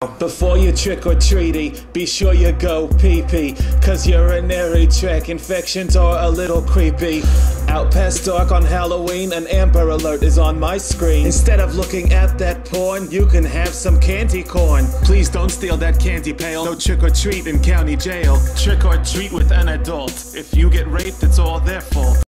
Before you trick-or-treaty, be sure you go pee-pee, cause urinary tract infections are a little creepy. Out past dark on Halloween, an Amber Alert is on my screen. Instead of looking at that porn, you can have some candy corn. Please don't steal that candy pail. No trick-or-treat in county jail. Trick-or-treat with an adult. If you get raped, it's all their fault.